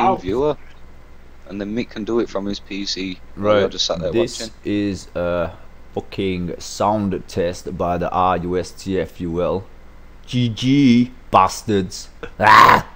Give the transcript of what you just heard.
TeamViewer, viewer, and then Mick can do it from his PC. While you're just sat there this watching. is a fucking sound test by the RUSTFUL. GG, bastards. Ah!